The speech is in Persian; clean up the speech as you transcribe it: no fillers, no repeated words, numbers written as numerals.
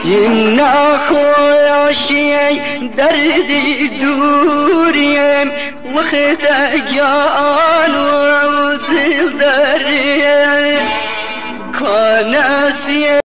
جنا خوشی دردی دوریم وقت جان و دل دریم کانسی